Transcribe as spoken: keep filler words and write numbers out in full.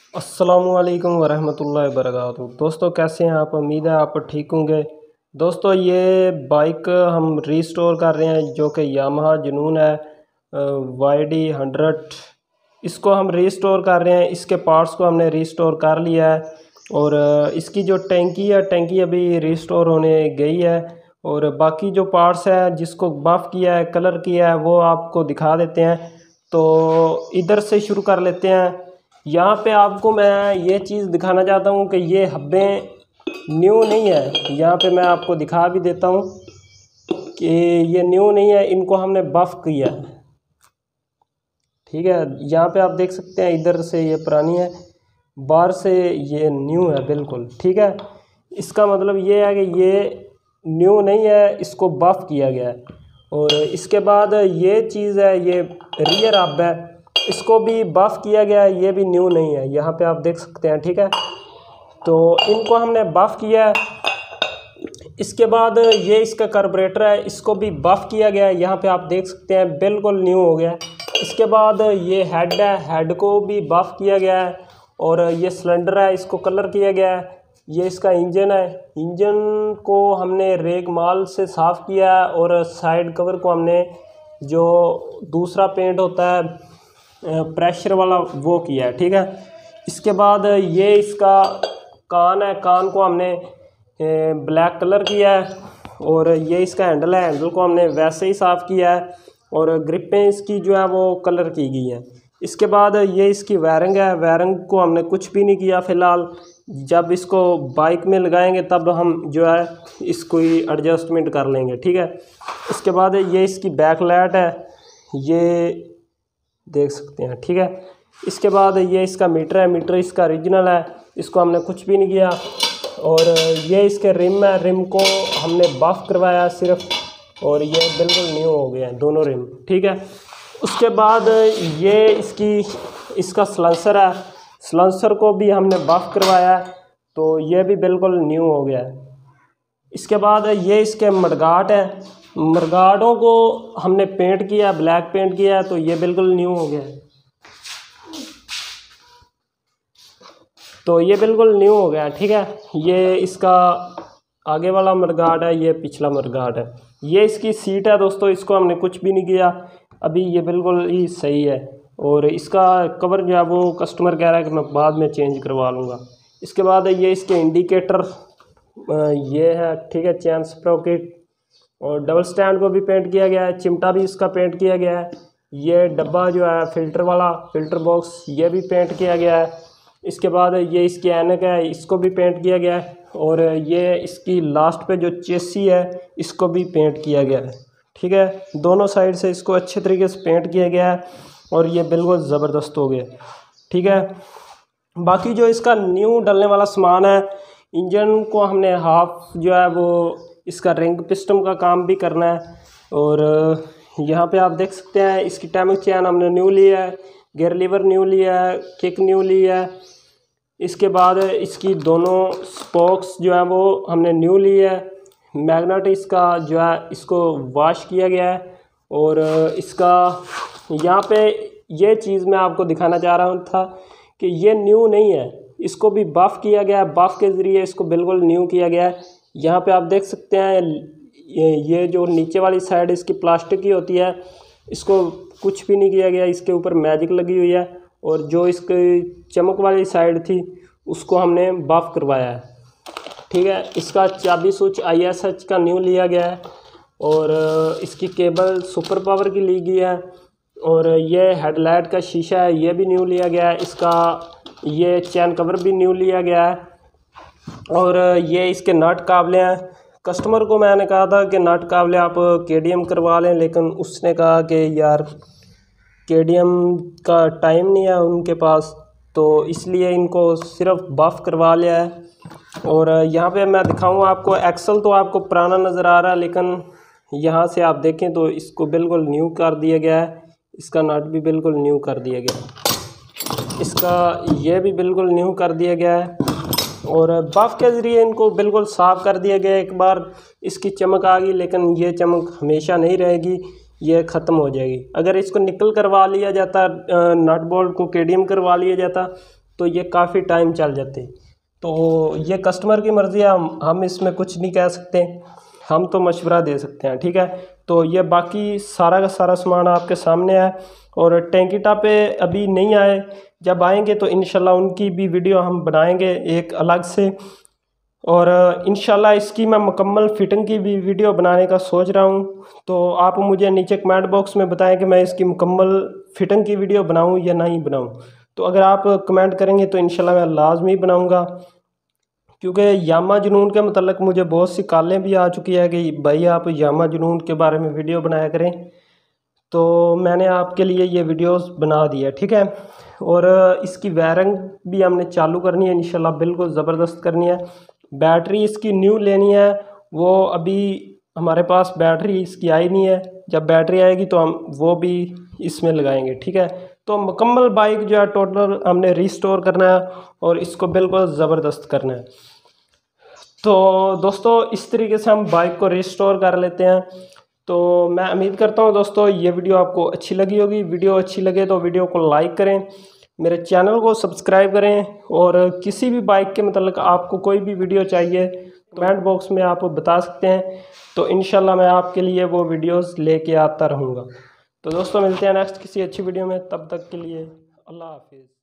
अस्सलामुअलैकुम वरहमतुल्लाहि वबरकातुहू। दोस्तों कैसे हैं आप? उम्मीद है आप ठीक होंगे। दोस्तों ये बाइक हम रीस्टोर कर रहे हैं जो कि यामाहा जुनून है वाई डी हंड्रेड। इसको हम रीस्टोर कर रहे हैं। इसके पार्ट्स को हमने रीस्टोर कर लिया है और इसकी जो टैंकी है टैंकी अभी रीस्टोर होने गई है और बाकी जो पार्ट्स है जिसको बफ़ किया है कलर किया है वो आपको दिखा देते हैं। तो इधर से शुरू कर लेते हैं। यहाँ पे आपको मैं ये चीज़ दिखाना चाहता हूँ कि ये हब्बें न्यू नहीं है। यहाँ पे मैं आपको दिखा भी देता हूँ कि ये न्यू नहीं है, इनको हमने बफ़ किया है। ठीक है, यहाँ पे आप देख सकते हैं इधर से ये पुरानी है, बाहर से ये न्यू है बिल्कुल। ठीक है, इसका मतलब ये है कि ये न्यू नहीं है, इसको बफ़ किया गया है। और इसके बाद ये चीज़ है, ये रियर हब है, इसको भी बफ़ किया गया है, ये भी न्यू नहीं है। यहाँ पे आप देख सकते हैं। ठीक है, तो इनको हमने बफ़ किया है। इसके बाद ये इसका कार्बोरेटर है, इसको भी बफ़ किया गया है। यहाँ पे आप देख सकते हैं बिल्कुल न्यू हो गया है। इसके बाद ये हेड है, हेड को भी बफ़ किया गया है। और ये सिलेंडर है, इसको कलर किया गया है। ये इसका इंजन है, इंजन को हमने रेग माल से साफ़ किया है और साइड कवर को हमने जो दूसरा पेंट होता है प्रेशर वाला वो किया है। ठीक है, इसके बाद ये इसका कान है, कान को हमने ब्लैक कलर किया है। और ये इसका हैंडल है, हैंडल को हमने वैसे ही साफ़ किया है और ग्रिपें इसकी जो है वो कलर की गई हैं। इसके बाद ये इसकी वायरिंग है, वायरिंग को हमने कुछ भी नहीं किया फ़िलहाल। जब इसको बाइक में लगाएंगे तब हम जो है इसको एडजस्टमेंट कर लेंगे। ठीक है, इसके बाद ये इसकी बैक लाइट है, ये देख सकते हैं। ठीक है, इसके बाद ये इसका मीटर है, मीटर इसका ओरिजिनल है, इसको हमने कुछ भी नहीं किया। और ये इसके रिम है, रिम को हमने बफ़ करवाया सिर्फ और ये बिल्कुल न्यू हो गए हैं दोनों रिम। ठीक है, उसके बाद ये इसकी इसका सलेंसर है, सलेंसर को भी हमने बफ़ करवाया तो ये भी बिल्कुल न्यू हो गया है। इसके बाद ये इसके मडगाट है, मडगाटों को हमने पेंट किया, ब्लैक पेंट किया तो ये बिल्कुल न्यू हो गया है। तो ये बिल्कुल न्यू हो गया। ठीक है, ये इसका आगे वाला मडगाट है, ये पिछला मडगाट है। ये इसकी सीट है दोस्तों, इसको हमने कुछ भी नहीं किया, अभी ये बिल्कुल ही सही है। और इसका कवर जो है वो कस्टमर कह रहा है कि मैं बाद में चेंज करवा लूँगा। इसके बाद ये इसके इंडिकेटर ये है। ठीक है, चैन स्प्रोकेट और डबल स्टैंड को भी पेंट किया गया है, चिमटा भी इसका पेंट किया गया है। ये डब्बा जो है फ़िल्टर वाला फ़िल्टर बॉक्स ये भी पेंट किया गया है। इसके बाद ये इसकी ऐनक है, इसको भी पेंट किया गया है। और ये इसकी लास्ट पे जो चेसी है इसको भी पेंट किया गया है। ठीक है, दोनों साइड से इसको अच्छे तरीके से पेंट किया गया है और ये बिल्कुल ज़बरदस्त हो गया। ठीक है, बाकी जो इसका न्यू डलने वाला सामान है, इंजन को हमने हाफ जो है वो इसका रिंग पिस्टन का काम भी करना है। और यहाँ पे आप देख सकते हैं इसकी टाइमिंग चैन हमने न्यू लिया है, गियर लीवर न्यू लिया है, किक न्यू लिया है। इसके बाद इसकी दोनों स्पोक्स जो है वो हमने न्यू लिया है। मैग्नेट इसका जो है इसको वॉश किया गया है। और इसका यहाँ पे ये चीज़ मैं आपको दिखाना चाह रहा हूँ था कि ये न्यू नहीं है, इसको भी बफ़ किया गया है, बफ़ के ज़रिए इसको बिल्कुल न्यू किया गया है। यहाँ पे आप देख सकते हैं ये ये जो नीचे वाली साइड इसकी प्लास्टिक की होती है, इसको कुछ भी नहीं किया गया, इसके ऊपर मैजिक लगी हुई है। और जो इसकी चमक वाली साइड थी उसको हमने बफ़ करवाया है। ठीक है, इसका चाबी स्विच आई एस एच का न्यू लिया गया है और इसकी केबल सुपर पावर की ली गई है। और ये हेडलाइट का शीशा है, ये भी न्यू लिया गया है। इसका ये चैन कवर भी न्यू लिया गया है। और ये इसके नट काबले हैं। कस्टमर को मैंने कहा था कि नट काबले आप के डी एम करवा लें, लेकिन उसने कहा कि यार के डी एम का टाइम नहीं है उनके पास, तो इसलिए इनको सिर्फ बफ़ करवा लिया है। और यहाँ पे मैं दिखाऊँ आपको, एक्सल तो आपको पुराना नज़र आ रहा है, लेकिन यहाँ से आप देखें तो इसको बिल्कुल न्यू कर दिया गया है। इसका नट भी बिल्कुल न्यू कर दिया गया है, इसका ये भी बिल्कुल न्यू कर दिया गया है। और बफ़ के ज़रिए इनको बिल्कुल साफ़ कर दिया गया। एक बार इसकी चमक आ गई, लेकिन ये चमक हमेशा नहीं रहेगी, ये ख़त्म हो जाएगी। अगर इसको निकल करवा लिया जाता, नट बोल्ट को के डी एम करवा लिया जाता, तो ये काफ़ी टाइम चल जाते। तो ये कस्टमर की मर्ज़ी है, हम हम इसमें कुछ नहीं कह सकते, हम तो मशवरा दे सकते हैं, ठीक है। तो ये बाकी सारा का सारा सामान आपके सामने है। और टैंकी टॉप पे अभी नहीं आए, जब आएंगे तो इंशाल्लाह उनकी भी वीडियो हम बनाएंगे एक अलग से। और इंशाल्लाह इसकी मैं मुकम्मल फिटिंग की भी वीडियो बनाने का सोच रहा हूँ। तो आप मुझे नीचे कमेंट बॉक्स में बताएं कि मैं इसकी मुकम्मल फिटिंग की वीडियो बनाऊँ या नहीं बनाऊँ। तो अगर आप कमेंट करेंगे तो इंशाल्लाह मैं लाजमी बनाऊँगा, क्योंकि यामा जुनून के मतलब मुझे बहुत सी कॉलें भी आ चुकी है कि भाई आप यामा जुनून के बारे में वीडियो बनाया करें। तो मैंने आपके लिए ये वीडियोस बना दी है, ठीक है। और इसकी वायरिंग भी हमने चालू करनी है इंशाल्लाह, बिल्कुल ज़बरदस्त करनी है। बैटरी इसकी न्यू लेनी है, वो अभी हमारे पास बैटरी इसकी आई नहीं है। जब बैटरी आएगी तो हम वो भी इसमें लगाएंगे, ठीक है। तो मुकम्मल बाइक जो है टोटल हमने रिस्टोर करना है और इसको बिल्कुल ज़बरदस्त करना है। तो दोस्तों इस तरीके से हम बाइक को रिस्टोर कर लेते हैं। तो मैं उम्मीद करता हूँ दोस्तों ये वीडियो आपको अच्छी लगी होगी। वीडियो अच्छी लगे तो वीडियो को लाइक करें, मेरे चैनल को सब्सक्राइब करें। और किसी भी बाइक के मतलब आपको कोई भी वीडियो चाहिए कमेंट बॉक्स में आप बता सकते हैं, तो इंशाल्लाह मैं आपके लिए वो वीडियोस लेके आता रहूँगा। तो दोस्तों मिलते हैं नेक्स्ट किसी अच्छी वीडियो में, तब तक के लिए अल्लाह हाफिज़।